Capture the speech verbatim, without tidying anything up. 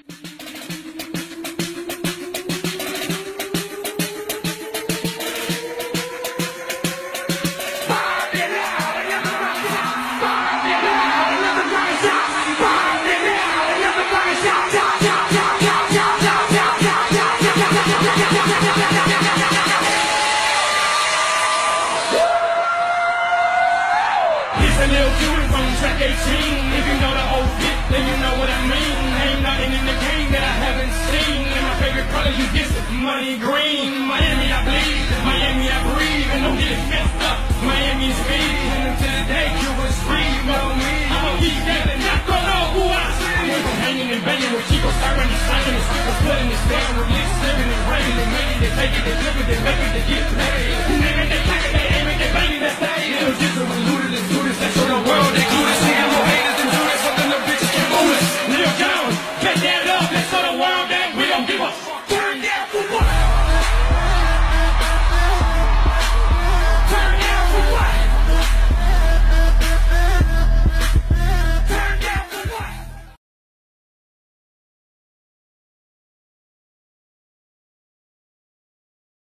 eighteen, if you know the whole fit, then you know what I mean. Ain't nothing in the game that I haven't seen. And my favorite color, you guess it, money green. Miami, I bleed, Miami, I breathe. And don't get it messed up, Miami is me. And until the day you was free, you know me. I'ma keep getting, not gonna know who I see. I'm hanging and banging with Chico, starting and slanging. The split in this down, release, living and raining. They make it, they take it, they live it, they make it, they get it.